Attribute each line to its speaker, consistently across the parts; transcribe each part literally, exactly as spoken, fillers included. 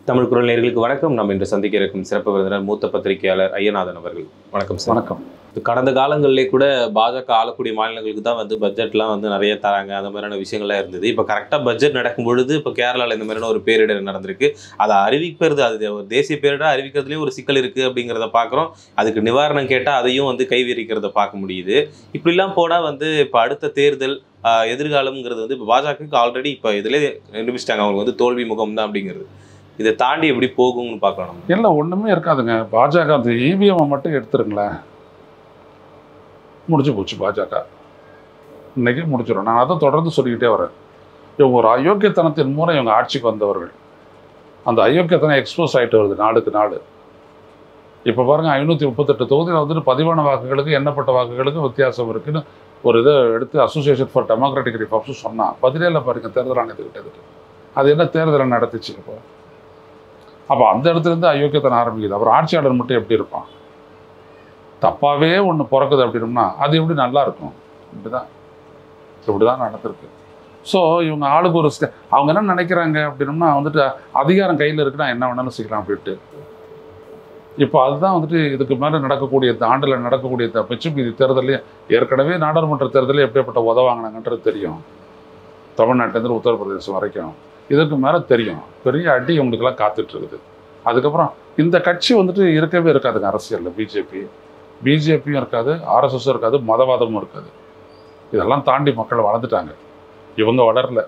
Speaker 1: தமிழ் குரல் நேயர்களுக்கு வணக்கம். நம்ம இன்று சந்திக்க இருக்கும் சிறப்பு விருந்தினர் மூத்த பத்திரிகையாளர் ஐயநாதன் அவர்கள். வணக்கம் சார்.
Speaker 2: வணக்கம்.
Speaker 1: கடந்த காலங்களிலே கூட பாஜக ஆளக்கூடிய மாநிலங்களுக்கு தான் வந்து பட்ஜெட்லாம் வந்து நிறைய தராங்க, அந்த மாதிரியான விஷயங்கள்லாம் இருந்தது. இப்போ கரெக்டாக பட்ஜெட் நடக்கும் பொழுது இப்போ கேரளாவில் இந்த மாதிரியான ஒரு பேரிடர் நடந்திருக்கு. அதை அறிவிக்கிறது, அது ஒரு தேசிய பேரிடர் அறிவிக்கிறதுலேயும் ஒரு சிக்கல் இருக்குது அப்படிங்கிறத பார்க்குறோம். அதுக்கு நிவாரணம் கேட்டால் அதையும் வந்து கைவிரிக்கிறத பார்க்க முடியுது. இப்படிலாம் போனால் வந்து இப்போ அடுத்த தேர்தல் எதிர்காலம்ங்கிறது வந்து இப்போ பாஜகவுக்கு ஆல்ரெடி இப்போ இதிலே நிரூபிச்சிட்டாங்க, அவங்க வந்து தோல்வி முகம் தான் அப்படிங்கிறது. இதை தாண்டி எப்படி போகும்னு பார்க்கலாம்.
Speaker 2: இல்லை, ஒன்றுமே இருக்காதுங்க. பாஜக அந்த இவிஎம்மை மட்டும் எடுத்துருங்களேன், முடிச்சு போச்சு பாஜக. இன்னைக்கு முடிச்சிடும். நான் அதை தொடர்ந்து சொல்லிக்கிட்டே வரேன். இவங்க ஒரு அயோக்கியத்தனத்தின் மூலம் இவங்க ஆட்சிக்கு வந்தவர்கள். அந்த அயோக்கியத்தனம் எக்ஸ்போஸ் ஆகிட்டு வருது நாளுக்கு நாள். இப்போ பாருங்கள், ஐநூற்றி முப்பத்தெட்டு தொகுதியில் வந்துட்டு பதிவான வாக்குகளுக்கு எண்ணப்பட்ட வாக்குகளுக்கு வித்தியாசம் இருக்குன்னு ஒரு இதை எடுத்து அசோசியேஷன் ஃபார் டெமோக்ராட்டிக் ரிஃபார்ம்ஸ் சொன்னால் பதினேழில் பாருங்கள் தேர்தல் ஆணையத்துக்கிட்ட அது என்ன தேர்தலை நடத்துச்சு. இப்போ அப்போ அந்த இடத்துலேருந்து அயோக்கியத்தனம் ஆரம்பிக்குது. அப்புறம் ஆட்சியாளர் மட்டும் எப்படி இருப்பான்? தப்பாகவே ஒன்று பிறக்குது அப்படின்னோம்னா அது எப்படி நல்லா இருக்கும்? இப்படி தான் இப்படி தான் நடந்திருக்கு. ஸோ இவங்க ஆளுக்கு ஒரு ஸ்டே அவங்க என்ன நினைக்கிறாங்க அப்படின்னோம்னா வந்துட்டு அதிகாரம் கையில் இருக்குன்னா என்ன வேணாலும் செய்யலாம் அப்படின்ட்டு. இப்போ அதுதான் வந்துட்டு இதுக்கு மேலே நடக்கக்கூடிய இந்த ஆண்டில் நடக்கக்கூடிய இந்த பெச்சுப்பீதி தேர்தலே, ஏற்கனவே நாடாளுமன்ற தேர்தலே எப்படிப்பட்ட உதவாங்கினாங்கன்றது தெரியும். தமிழ்நாட்டிலேருந்து உத்தரப்பிரதேசம் வரைக்கும் இதற்கு மேலே தெரியும். பெரிய அடி இவங்களுக்கெல்லாம் காத்துட்ருக்குது. அதுக்கப்புறம் இந்த கட்சி வந்துட்டு இருக்கவே இருக்காதுங்க அரசியலில். பிஜேபி பிஜேபியும் இருக்காது, ஆர்எஸ்எஸும் இருக்காது, மதவாதமும் இருக்காது. இதெல்லாம் தாண்டி மக்கள் வளர்ந்துட்டாங்க. இவங்க வளரல.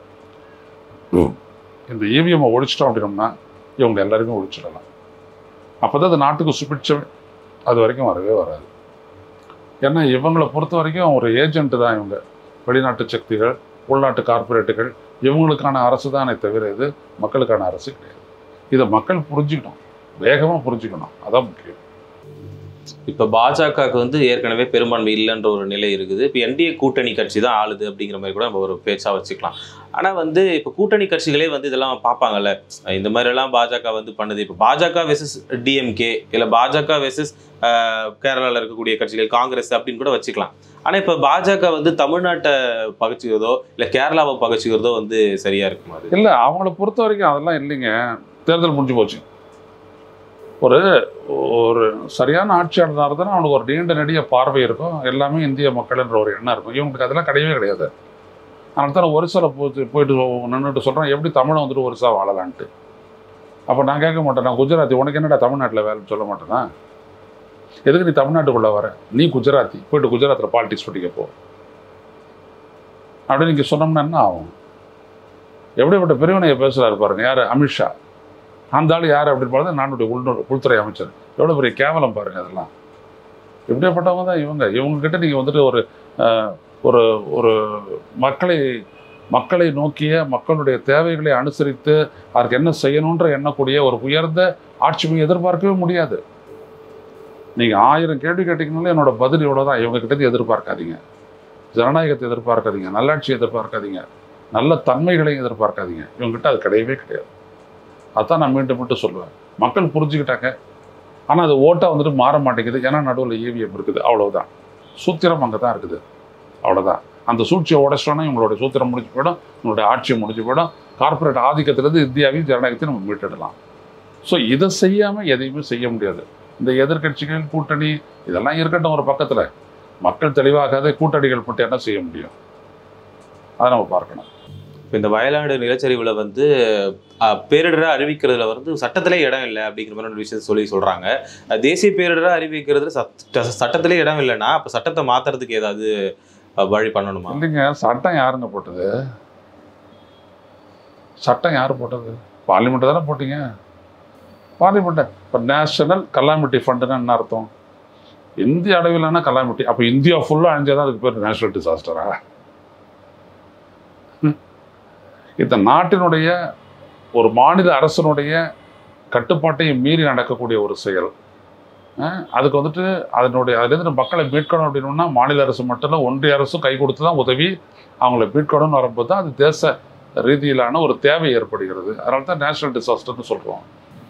Speaker 2: இந்த இவிஎம்மை ஒழிச்சிட்டோம் அப்படின்னோம்னா இவங்க எல்லாருமே ஒழிச்சிடலாம். அப்போ தான் அது நாட்டுக்கு சுபிட்சம். அது வரைக்கும் வரவே வராது. ஏன்னா இவங்களை பொறுத்த வரைக்கும் ஒரு ஏஜென்ட்டு தான் இவங்க. வெளிநாட்டு சக்திகள், உள்நாட்டு கார்பரேட்டுகள், இவங்களுக்கான அரசு தானே தவிர இது மக்களுக்கான அரசு கிடையாது. இதை மக்கள் புரிஞ்சுக்கணும், வேகமாக புரிஞ்சுக்கணும். அதான் முக்கியம்.
Speaker 1: இப்போ பாஜகவுக்கு வந்து ஏற்கனவே பெரும்பான்மை இல்லைன்ற ஒரு நிலை இருக்குது. இப்போ என்டிஏ கூட்டணி கட்சி தான் ஆளுது அப்படிங்கிற மாதிரி கூட நம்ம ஒரு பேச்சாக வச்சுக்கலாம். ஆனால் வந்து இப்போ கூட்டணி கட்சிகளே வந்து இதெல்லாம் பார்ப்பாங்கல்ல, இந்த மாதிரிலாம் பாஜக வந்து பண்ணுது. இப்போ பாஜக வெர்சஸ் டிஎம்கே, இல்லை பாஜக வெர்சஸ் கேரளாவில் இருக்கக்கூடிய கட்சிகள், காங்கிரஸ் அப்படின்னு கூட வச்சுக்கலாம். ஆனால் இப்போ பாஜக வந்து தமிழ்நாட்டை பகைச்சிக்கிறதோ இல்லை கேரளாவை பகைச்சிக்கிறதோ வந்து சரியாக இருக்குமா? அது
Speaker 2: இல்லை, அவங்கள பொறுத்த வரைக்கும் அதெல்லாம் இல்லைங்க. தேர்தல் முடிஞ்சு போச்சு. ஒரு ஒரு சரியான ஆட்சியாளராக இருந்தால் அவனுக்கு ஒரு நீண்ட நெடிய பார்வை இருக்கும், எல்லாமே இந்திய மக்கள்ன்ற ஒரு எண்ணம் இருக்கும். இவங்களுக்கு அதெல்லாம் கிடையவே கிடையாது. அதனால தான் ஒரிசாவில் போச்சு போயிட்டு நின்றுட்டு சொல்கிறேன், எப்படி தமிழை வந்துட்டு ஒரிசா வாழலான்ட்டு. அப்போ நான் கேட்க மாட்டேன், நான் குஜராத்தி, உனக்கு என்னடா தமிழ்நாட்டில் வேலைன்னு சொல்ல மாட்டேன்னா? எதுக்கு நீ தமிழ்நாட்டுக்குள்ளே வர? நீ குஜராத்தி, போய்ட்டு குஜராத்தில் பாலிடிக்ஸ் பண்ணிக்கப்போ அப்படின்னு நீங்கள் சொன்னோம்னா என்ன ஆகும்? எப்படிப்பட்ட பிரிவினையை பேசுகிறாரு பாருங்கள். யார்? அமித்ஷா. அந்த ஆள் யார் அப்படின்னு பார்த்தா நானுடைய உள் உள்துறை அமைச்சர். எவ்வளோ பெரிய கேவலம் பாருங்கள். அதெல்லாம் எப்படிப்பட்டவங்க தான் இவங்க. இவங்ககிட்ட நீங்கள் வந்துட்டு ஒரு ஒரு ஒரு மக்களை மக்களை நோக்கிய மக்களுடைய தேவைகளை அனுசரித்து அதற்கு என்ன செய்யணுன்ற எண்ணக்கூடிய ஒரு உயர்ந்த ஆட்சியை எதிர்பார்க்கவே முடியாது. நீங்கள் ஆயிரம் கேள்வி கேட்டிங்கனாலே என்னோட பதில் இவ்வளோ தான். இவங்ககிட்ட எதிர்பார்க்காதீங்க. ஜனநாயகத்தை எதிர்பார்க்காதீங்க, நல்லாட்சியை எதிர்பார்க்காதீங்க, நல்ல தன்மைகளையும் எதிர்பார்க்காதீங்க. இவங்ககிட்ட அது கிடையவே கிடையாது. அதான் நான் மீண்டும் மீண்டும் சொல்லுவேன். மக்கள் புரிஞ்சுக்கிட்டாங்க. ஆனால் அது ஓட்டாக வந்துட்டு மாற மாட்டேங்குது. ஏன்னா நடுவில் இவிஎம் இருக்குது. அவ்வளோதான். சூத்திரம் அங்கே தான் இருக்குது. அவ்வளோதான். அந்த சூழ்ச்சியை உடைச்சிட்டோன்னா இவங்களுடைய சூத்திரம் முடிஞ்சு போயிடும், இவங்களுடைய ஆட்சியை முடிஞ்சு போயிடும். கார்பரேட் ஆதிக்கத்திலேருந்து இந்தியாவையும் ஜனநாயகத்தையும் நம்ம மீட்டெடலாம். ஸோ இதை செய்யாமல் எதையுமே செய்ய முடியாது. இந்த எதிர்கட்சிகள் கூட்டணி இதெல்லாம் இருக்கட்டும் ஒரு பக்கத்தில். மக்கள் தெளிவாகாத கூட்டணிகள் மட்டும் என்ன செய்ய முடியும்? அதை நம்ம பார்க்கணும்.
Speaker 1: இப்போ இந்த வயநாடு நிலச்சரிவில் வந்து பேரிடராக அறிவிக்கிறதுல வந்து சட்டத்திலே இடம் இல்லை அப்படிங்கிற மாதிரி ஒரு விஷயத்தை சொல்லி சொல்கிறாங்க. தேசிய பேரிடராக அறிவிக்கிறதுல சட்ட சட்டத்திலே இடம் இல்லைன்னா அப்போ சட்டத்தை மாற்றுறதுக்கு ஏதாவது வழி பண்ணணுமா?
Speaker 2: இல்லைங்க, சட்டம் யாருங்க போட்டது? சட்டம் யார் போட்டது? பார்லிமெண்ட்டு தானே போட்டீங்க. பார்லிமெண்ட்டை இப்போ நேஷனல் கலாமிட்டி ஃபண்டுன்னு என்ன அர்த்தம்? இந்திய அளவிலான கலாமிட்டி. அப்போ இந்தியா ஃபுல்லாக அழிஞ்சாதான் அதுக்கு பேர் நேஷனல் டிசாஸ்டரா? இந்த நாட்டினுடைய ஒரு மாநில அரசனுடைய கட்டுப்பாட்டையும் மீறி நடக்கக்கூடிய ஒரு செயல். அதுக்கு வந்துட்டு அதனுடைய அதுலேருந்து மக்களை மீட்கணும் அப்படின்னா மாநில அரசு மட்டும் இல்லை, ஒன்றிய அரசும் கை கொடுத்து தான் உதவி அவங்கள மீட்கணும்னு வரும்போது தான் அது தேச ரீதியிலான ஒரு தேவை ஏற்படுகிறது. அதனால தான் நேஷனல் டிசாஸ்டர்னு சொல்கிறோம்.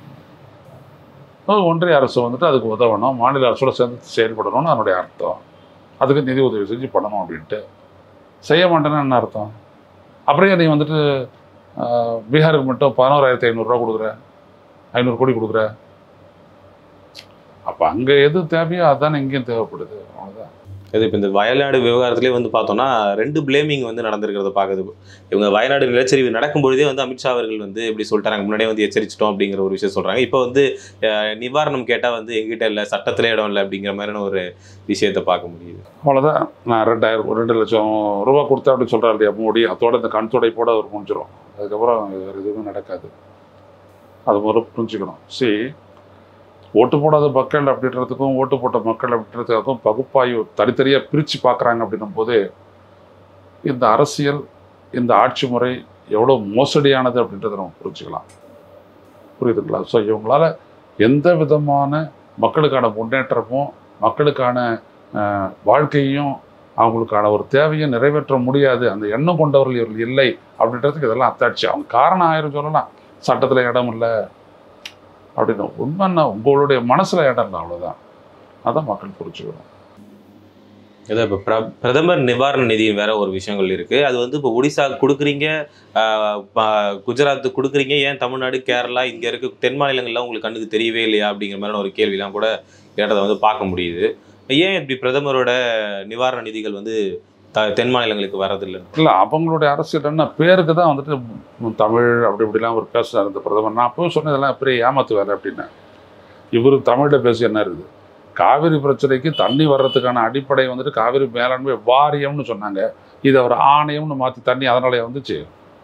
Speaker 2: ஒன்றிய அரசு வந்துட்டு அதுக்கு உதவணும், மாநில அரசோட சேர்ந்து செயல்படணும்னு அதனுடைய அர்த்தம். அதுக்கு நிதி உதவி செஞ்சு பண்ணணும் அப்படின்ட்டு. செய்ய மாட்டேன்னா என்ன அர்த்தம்? அப்படியே நீ வந்துட்டு பீகாருக்கு மட்டும் பதினோராயிரத்தி ஐநூறுரூவா கொடுக்குற, ஐநூறு கோடி கொடுக்குற? அப்போ அங்கே எது தேவையோ அதுதானே இங்கேயும் தேவைப்படுது. அவ்வளோதான்.
Speaker 1: இது இப்போ இந்த வயநாடு விவகாரத்திலே வந்து பார்த்தோம்னா ரெண்டு பிளேமிங் வந்து நடந்திருக்கிறத பார்க்குது. இவங்க வயநாடு நிலச்சரிவு நடக்கும்பொழுதே வந்து அமித்ஷா அவர்கள் வந்து இப்படி சொல்லிட்டாங்க, முன்னாடியே வந்து எச்சரிச்சிட்டோம் அப்படிங்கிற ஒரு விஷயம் சொல்கிறாங்க. இப்போ வந்து நிவாரணம் கேட்டால் வந்து எங்கிட்ட இல்லை, சட்டத்திலே இடம் இல்லை அப்படிங்கிற மாதிரியான ஒரு விஷயத்தை பார்க்க முடியுது.
Speaker 2: அவ்வளோதான். நான் ரெண்டாயிரம் ரெண்டு லட்சம் ரூபா கொடுத்தேன் அப்படின்னு சொல்கிறாரு இல்லையா மோடி, அதோட இந்த கண் துடைப்போட அவர் முடிஞ்சிடும். அதுக்கப்புறம் வேறு எதுவுமே நடக்காது. அது முதல்ல புரிஞ்சுக்கணும். சரி, ஓட்டு போடாத மக்கள் அப்படின்றதுக்கும் ஓட்டு போட்ட மக்கள் அப்படின்றதுக்கும் பகுப்பாய்வு தனித்தனியாக பிரித்து பார்க்குறாங்க அப்படின்னும் போது இந்த அரசியல், இந்த ஆட்சி முறை எவ்வளோ மோசடியானது அப்படின்றத நம்ம புரிஞ்சுக்கலாம். புரியுதுங்களா? ஸோ இவங்களால எந்த விதமான மக்களுக்கான முன்னேற்றமும் மக்களுக்கான வாழ்க்கையும் அவங்களுக்கான ஒரு தேவையும் நிறைவேற்ற முடியாது. அந்த எண்ணம் கொண்டவர்கள் இவர்கள் இல்லை அப்படின்றதுக்கு இதெல்லாம் அத்தாட்சி. அவங்க காரணம் ஆயிரம் சொல்லலாம், சட்டத்தில் இடம் இல்லை அப்படின்னு. உண்மைன்னா உங்களுடைய மனசில் இடம் இல்லை, அவ்வளோதான். அதான் மக்கள் புரிஞ்சுக்கணும்.
Speaker 1: இதை இப்போ பிர பிரதமர் நிவாரண நிதியின் வேற ஒரு விஷயங்கள் இருக்குது. அது வந்து இப்போ ஒடிசா கொடுக்குறீங்க, குஜராத்துக்கு கொடுக்குறீங்க, ஏன் தமிழ்நாடு, கேரளா, இங்கே இருக்க தென் மாநிலங்கள்லாம் உங்களுக்கு கண்ணுக்கு தெரியவே இல்லையா அப்படிங்கிற மாதிரியான ஒரு கேள்விலாம் கூட கேட்டதை வந்து பார்க்க முடியுது. ஏன் இப்படி பிரதமரோட நிவாரண நிதிகள் வந்து த தென் மாநிலங்களுக்கு வரதில்லை?
Speaker 2: இல்லை, அவங்களுடைய அரசியல் என்ன பேருக்கு தான் வந்துட்டு தமிழ் அப்படி இப்படிலாம் ஒரு பேசுகிறார் இந்த பிரதமர். நான் அப்போ சொன்னதெல்லாம் பெரிய ஏமாத்து வேலை அப்படின்னா. இவர் தமிழில் பேசி என்ன இருக்குது? காவிரி பிரச்சனைக்கு தண்ணி வர்றதுக்கான அடிப்படை வந்துட்டு காவிரி மேலாண்மை வாரியம்னு சொன்னாங்க. இது அவர் ஆணையம்னு மாற்றி தண்ணி அதனாலே வந்துச்சு.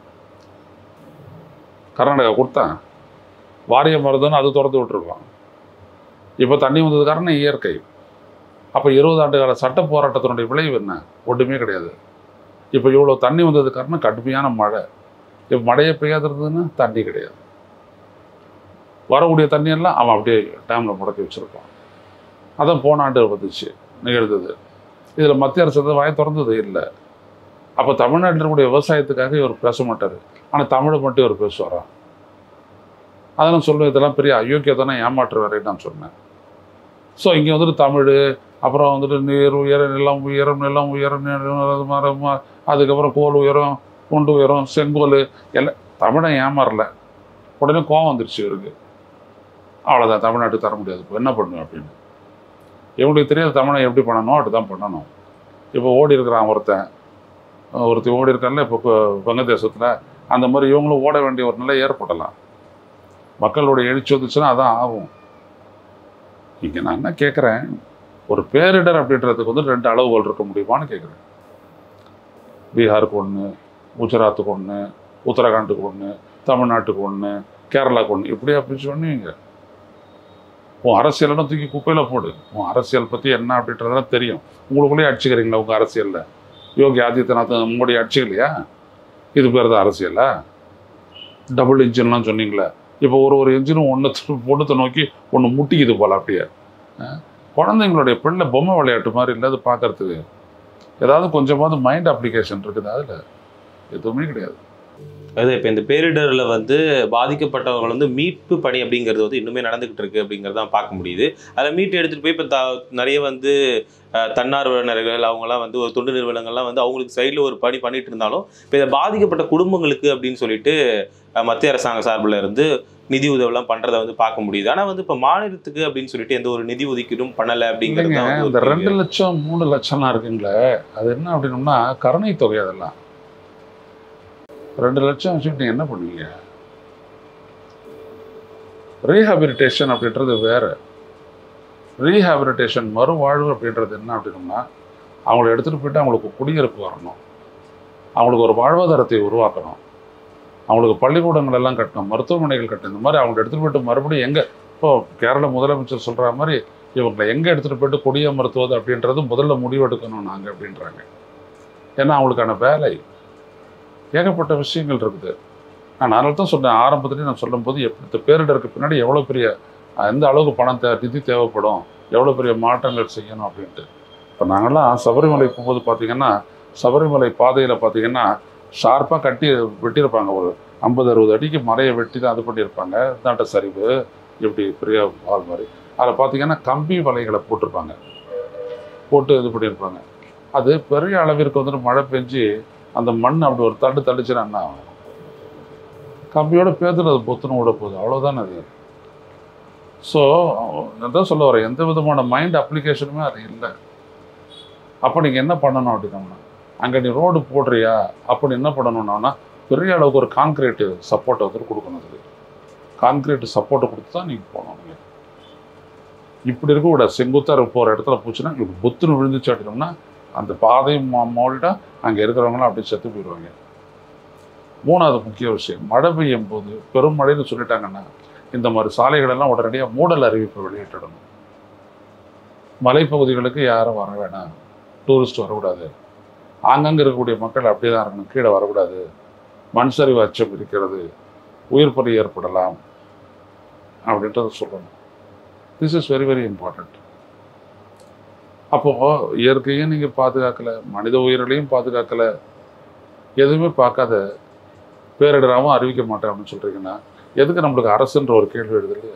Speaker 2: கர்நாடகா கொடுத்தான், வாரியம் வருதுன்னு அது திறந்து விட்டுருக்கலாம். இப்போ தண்ணி வந்தது காரணம் இயற்கை. அப்போ இருபது ஆண்டு கால சட்ட போராட்டத்தினுடைய விளைவு என்ன? ஒன்றுமே கிடையாது. இப்போ இவ்வளோ தண்ணி வந்தது காரணம் கடுமையான மழை. இப்போ மழையை பெய்யாதுறதுன்னா தண்ணி கிடையாது. வரக்கூடிய தண்ணியெல்லாம் அவன் அப்படியே டேமில் முடக்கி வச்சுருப்பான். அதான் போன ஆண்டு வந்துச்சு நிகழ்ந்தது. இதில் மத்திய அரசு வாயை திறந்தது இல்லை. அப்போ தமிழ்நாட்டில் இருக்கக்கூடிய விவசாயத்துக்காக இவர் பேச மாட்டார், ஆனால் தமிழை மட்டும் இவர் பேசுவாராம். அதெல்லாம் சொல்லுவேன், இதெல்லாம் பெரிய அயோக்கியத்தானே ஏமாற்று வேறைன்னு நான் சொன்னேன். ஸோ இங்கே வந்துட்டு தமிழ், அப்புறம் வந்துட்டு நீர் உயர, நிலம் உயரம், நிலம் உயரம், மரம், அதுக்கப்புறம் கோல் உயரம், குண்டு உயரம், செங்கோல் எல்லாம் தமிழை ஏமாறல. உடனே கோவம் வந்துருச்சு இவருக்கு. அவ்வளோதான், தமிழ்நாட்டுக்கு தர முடியாது, இப்போ என்ன பண்ணுவேன் அப்படின்னு. இவங்களுக்கு தெரியாது தமிழை எப்படி பண்ணணும், அப்படி தான் பண்ணணும். இப்போ ஓடி இருக்கிறான் ஒருத்தன், ஒருத்தர் ஓடி இருக்கான்ல இப்போ வங்கதேசத்தில், அந்த மாதிரி இவங்களும் ஓட வேண்டிய ஒரு நிலை ஏற்படலாம். மக்களுடைய எழுச்சி வந்துச்சுன்னா அதான் ஆகும். இங்கே நான் என்ன கேட்குறேன், ஒரு பேரிடர் அப்படின்றதுக்கு வந்து ரெண்டு அளவுகள் இருக்க முடியுமான்னு கேட்குறேன். பீகாருக்கு ஒன்று, குஜராத்துக்கு ஒன்று, உத்தரகாண்டுக்கு ஒன்று, தமிழ்நாட்டுக்கு ஒன்று, கேரளாவுக்கு ஒன்று, இப்படி அப்படி சொன்னீங்க. உன் அரசியல்னா தூக்கி குப்பையில் போடு. உன் அரசியல் பற்றி என்ன அப்படின்றதெல்லாம் தெரியும். உங்களுக்குள்ளேயே அடிச்சுக்கிறீங்களா உங்கள் அரசியலில்? யோகி ஆதித்யநாத் மோடி அடிச்சுக்கலையா? இது பேர் தான் அரசியலா? டபுள் இன்ஜின்லாம் சொன்னீங்களே, இப்போ ஒரு ஒரு இன்ஜினும் ஒன்று பொண்ணத்தை நோக்கி ஒன்று முட்டிக்குது போல். அப்படியே குழந்தைங்களுடைய பிள்ளை பொம்மை விளையாட்டு மாதிரி இல்லை அது பார்க்கறதுக்கு. ஏதாவது கொஞ்சமாவது மைண்ட் அப்ளிகேஷன் இருக்குது, அதில் எதுவுமே கிடையாது.
Speaker 1: அது இப்போ இந்த பேரிடரில் வந்து பாதிக்கப்பட்டவங்க வந்து மீட்பு பணி அப்படிங்கிறது வந்து இன்னுமே நடந்துகிட்டு இருக்கு அப்படிங்கிறதான் பார்க்க முடியுது. அதில் மீட்டு எடுத்துகிட்டு போய் இப்போ த நிறைய வந்து தன்னார்வலர்கள் அவங்களாம் வந்து ஒரு தொண்டு நிறுவனங்கள்லாம் வந்து அவங்களுக்கு சைடில் ஒரு பணி பண்ணிட்டு இருந்தாலும் இப்போ இதை பாதிக்கப்பட்ட குடும்பங்களுக்கு அப்படின்னு சொல்லிட்டு மத்திய அரசாங்க சார்பில் இருந்து நிதி உதவிலாம் பண்ணுறதை வந்து பார்க்க முடியுது. ஆனால் வந்து இப்போ மாநிலத்துக்கு அப்படின்னு சொல்லிட்டு எந்த ஒரு நிதி ஒதுக்கீடும் பண்ணலை அப்படிங்கிறது.
Speaker 2: இந்த ரெண்டு லட்சம் மூணு லட்சம்லாம் இருக்குங்களே, அது என்ன அப்படின்னோம்னா கருணை தொகை. அதெல்லாம் ரெண்டு லட்சம் வச்சுட்டு நீங்கள் என்ன பண்ணுவீங்க? ரீஹாபிலிட்டேஷன் அப்படின்றது வேற. ரீஹாபிலிட்டேஷன் மறுவாழ்வு அப்படின்றது என்ன அப்படின்னோம்னா அவங்கள எடுத்துகிட்டு போயிட்டு அவங்களுக்கு குடியிருப்பு வரணும், அவங்களுக்கு ஒரு வாழ்வாதாரத்தை உருவாக்கணும், அவங்களுக்கு பள்ளிக்கூடங்கள் எல்லாம் கட்டணும், மருத்துவமனைகள் கட்டணும். இந்த மாதிரி அவங்களை எடுத்துகிட்டு போயிட்டு மறுபடியும் எங்கே, இப்போ கேரள முதலமைச்சர் சொல்கிற மாதிரி இவங்களை எங்கே எடுத்துகிட்டு போயிட்டு குடியமர்த்துவது அப்படின்றது முதல்ல முடிவெடுக்கணும் நாங்கள் அப்படின்றாங்க. ஏன்னா அவங்களுக்கான வேலை ஏகப்பட்ட விஷயங்கள் இருக்குது. நான் அதனால தான் சொன்னேன் ஆரம்பத்துலேயும், நான் சொல்லும் போது எப்படி பேரிடருக்கு பின்னாடி எவ்வளோ பெரிய எந்த அளவுக்கு பணம் தே நிதி தேவைப்படும், எவ்வளோ பெரிய மாற்றங்கள் செய்யணும் அப்படின்ட்டு. இப்போ நாங்கள்லாம் சபரிமலை போகும்போது பார்த்திங்கன்னா சபரிமலை பாதையில் பார்த்திங்கன்னா ஷார்ப்பாக கட்டி வெட்டியிருப்பாங்க. ஒரு ஐம்பது அறுபது அடிக்கு மலையை வெட்டி தான் அது பண்ணியிருப்பாங்க. தாண்ட சரிவு இப்படி பெரிய வால் மாதிரி அதில் பார்த்திங்கன்னா கம்பி வலைகளை போட்டிருப்பாங்க, போட்டு இது பண்ணியிருப்பாங்க. அது பெரிய அளவிற்கு வந்துட்டு மழை பெஞ்சு அந்த மண் அப்படி ஒரு தண்டு தள்ளிச்சுன்னா என்ன ஆகும்? கம்பியோட பேத்துல அது பொத்துன்னு விட போகுது, அவ்வளோதானே அது. ஸோ அதான் சொல்ல வரேன், எந்த விதமான மைண்ட் அப்ளிகேஷனுமே அது இல்லை. அப்போ நீங்கள் என்ன பண்ணணும் அப்படின்னோம்னா, அங்கே நீ ரோடு போடுறியா அப்படி என்ன பண்ணணும்னா பெரிய அளவுக்கு ஒரு கான்கிரீட்டு சப்போர்ட்டை வந்து கொடுக்கணும். அதுக்கு கான்கிரீட் சப்போர்ட்டை கொடுத்து தான் நீங்கள் போகணும். நீங்கள் இப்படி இருக்கக்கூடாது. செங்குத்தாக போகிற இடத்துல போச்சுன்னா இப்படி புத்துன்னு விழுந்துச்சு அப்படின்னோம்னா அந்த பாதையும் மோல்டாக அங்கே இருக்கிறவங்களாம் அப்படியே செத்து போயிடுவாங்க. மூணாவது முக்கிய விஷயம், மழை பெய்யும் போது பெரும் மழைன்னு சொல்லிட்டாங்கன்னா இந்த மாதிரி சாலைகளெல்லாம் உடனடியாக மூடல் அறிவிப்பை வெளியிட்டணும். மலைப்பகுதிகளுக்கு யாரும் வர வேணாம், டூரிஸ்ட் வரக்கூடாது, ஆங்கங்கே இருக்கக்கூடிய மக்கள் அப்படியே தான் இருக்கணும், கீழே வரக்கூடாது, மண் சரிவு அச்சம் இருக்கிறது, உயிர் பறி ஏற்படலாம் அப்படின்றத சொல்லணும். This is very very important. அப்போது இயற்கையும் நீங்கள் பாதுகாக்கலை, மனித உயிர்களையும் பாதுகாக்கலை, எதுவுமே பார்க்காத பேரிடராகவும் அறிவிக்க மாட்டேன் அப்படின்னு சொல்கிறீங்கன்னா எதுக்கு நம்மளுக்கு அரசுன்ற ஒரு கேள்வி எழுது இல்லையா?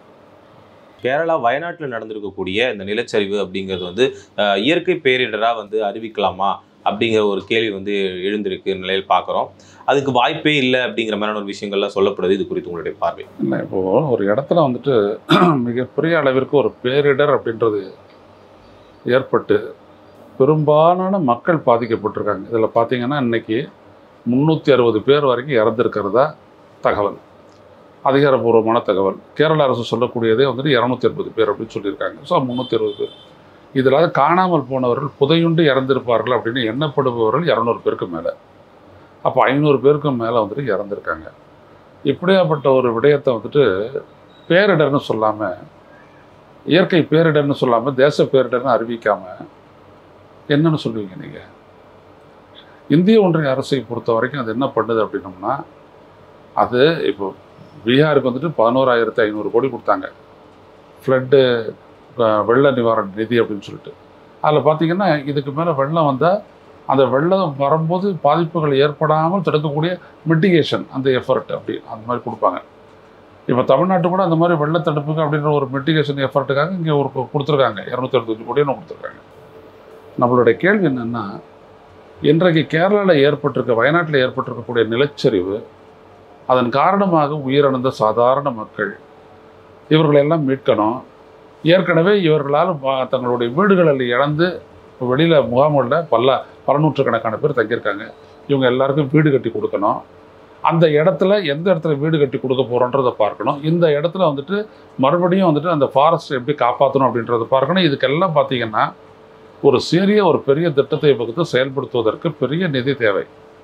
Speaker 1: கேரளா வயநாட்டில் நடந்திருக்கக்கூடிய இந்த நிலச்சரிவு அப்படிங்கிறது வந்து இயற்கை பேரிடராக வந்து அறிவிக்கலாமா அப்படிங்கிற ஒரு கேள்வி வந்து எழுந்திருக்கு நிலையில் பார்க்குறோம். அதுக்கு வாய்ப்பே இல்லை அப்படிங்கிற மாதிரியான ஒரு விஷயங்கள்லாம் சொல்லப்படுது. இது குறித்து உங்களுடைய பார்வை?
Speaker 2: இல்லை, இப்போது ஒரு இடத்துல வந்துட்டு மிகப்பெரிய அளவிற்கு ஒரு பேரிடர் அப்படின்றது ஏற்பட்டு பெரும்பாலான மக்கள் பாதிக்கப்பட்டிருக்காங்க. இதில் பார்த்தீங்கன்னா இன்றைக்கி முந்நூற்றி அறுபது பேர் வரைக்கும் இறந்துருக்கிறதா தகவல், அதிகாரப்பூர்வமான தகவல். கேரள அரசு சொல்லக்கூடியதே வந்துட்டு இரநூத்தி அறுபது பேர் அப்படின்னு சொல்லியிருக்காங்க. ஸோ முந்நூற்றி அறுபது பேர். இதில் காணாமல் போனவர்கள் புதையுண்டு இறந்திருப்பார்கள் அப்படின்னு எண்ணப்படுபவர்கள் இரநூறு பேருக்கு மேலே. அப்போ ஐநூறு பேருக்கும் மேலே வந்துட்டு இறந்துருக்காங்க. இப்படியாப்பட்ட ஒரு விடயத்தை வந்துட்டு பேரிடர்னு சொல்லாமல், இயற்கை பேரிடர்னு சொல்லாமல், தேச பேரிடர்னு அறிவிக்காமல் என்னன்னு சொல்லுவீங்க நீங்கள்? இந்திய ஒன்றிய அரசை பொறுத்த வரைக்கும் அது என்ன பண்ணுது அப்படின்னோம்னா, அது இப்போ பீகாருக்கு வந்துட்டு பதினோராயிரத்தி ஐநூறு கோடி கொடுத்தாங்க ஃப்ளட்டு வெள்ள நிவாரண நிதி அப்படின்னு சொல்லிட்டு. அதில் பார்த்தீங்கன்னா இதுக்கு மேலே வெள்ளம் வந்தால் அந்த வெள்ளம் வரும்போது பாதிப்புகள் ஏற்படாமல் தடுக்கக்கூடிய மிட்டிகேஷன் அந்த எஃபர்ட் அப்படி அந்த மாதிரி கொடுப்பாங்க. இப்போ தமிழ்நாட்டு கூட அந்த மாதிரி வெள்ள தடுப்புக்கு அப்படின்ற ஒரு மிட்டிகேஷன் எஃபர்ட்டுக்காக இங்கே ஒரு கொடுத்துருக்காங்க, இரநூத்தி அறுபத்தஞ்சு கோடின்னு கொடுத்துருக்காங்க. நம்மளுடைய கேள்வி என்னென்னா, இன்றைக்கு கேரளாவில் ஏற்பட்டிருக்க, வயநாட்டில் ஏற்பட்டிருக்கக்கூடிய நிலச்சரிவு, அதன் காரணமாக உயிரிழந்த சாதாரண மக்கள், இவர்களெல்லாம் மீட்கணும். ஏற்கனவே இவர்களால் தங்களுடைய வீடுகளில் இழந்து வெளியில் முகாம்களில் பல பல நூற்றுக்கணக்கான பேர் தங்கியிருக்காங்க. இவங்க எல்லாருக்கும் வீடு கட்டி கொடுக்கணும். அந்த இடத்துல எந்த இடத்துல வீடு கட்டி கொடுக்க போகிறோன்றதை பார்க்கணும். இந்த இடத்துல வந்துட்டு மறுபடியும் வந்துட்டு அந்த ஃபாரஸ்ட் எப்படி காப்பாற்றணும் அப்படின்றத பார்க்கணும். இதுக்கெல்லாம் பார்த்திங்கன்னா ஒரு சீரிய ஒரு பெரிய திட்டத்தை வகுத்து செயல்படுத்துவதற்கு பெரிய நிதி தேவை.